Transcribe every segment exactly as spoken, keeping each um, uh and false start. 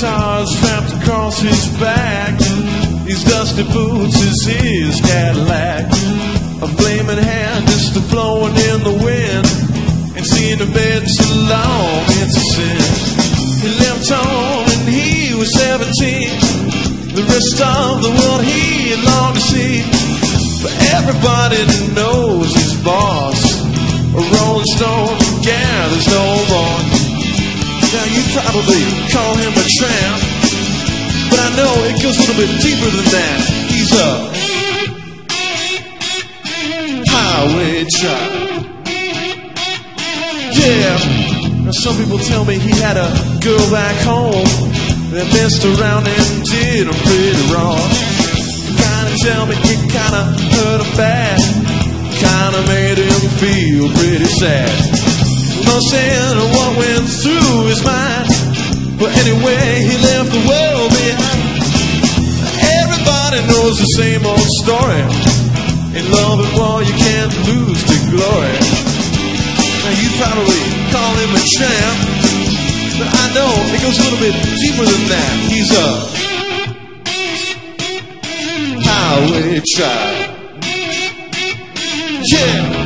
guitar strapped across his back. These dusty boots is his Cadillac. A flaming hand just a flowing in the wind. Ain't seen a bed so long, it's a sin. He left home when he was seventeen. The rest of the world he had longed to see. But everybody knows his boss, a Rolling Stone gathers no more. Now you probably call him a tramp, but I know it goes a little bit deeper than that. He's a highway tramp. Yeah. Now some people tell me he had a girl back home that messed around and did him pretty wrong. Kinda tell me it kinda hurt him bad, kinda made him feel pretty sad. No saying what went through his mind, but anyway he left the world behind. Everybody knows the same old story. In love and war you can't lose to glory. Now you probably call him a tramp, but I know it goes a little bit deeper than that. He's a highway tramp. Yeah.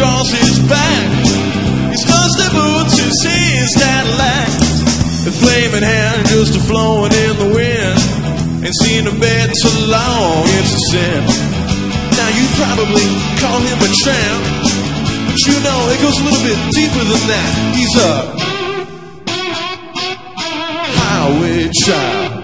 across his back. His dusty boots, his his Cadillac. The flaming hand just a-flowing in the wind. Ain't seen a bed so long, it's a sin. Now you probably call him a tramp, but you know it goes a little bit deeper than that. He's a highway child.